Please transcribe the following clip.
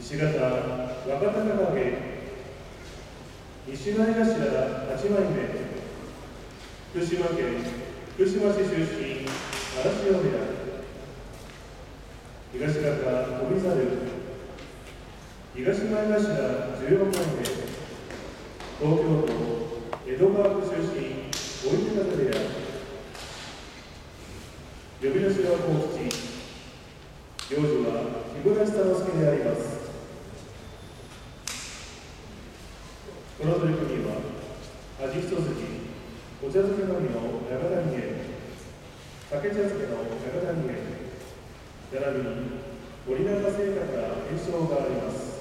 石形若隆景、西前頭8枚目、福島県福島市出身、嵐山部屋。東方翔猿、東前頭14枚目、東京都江戸川区出身、追手風部屋。呼び出しは幸吉、行司は木村久之助であります。この取組は味一筋、お茶漬けのみの長谷へ、酒茶漬けの長谷へ、並びに森永製菓から検証があります。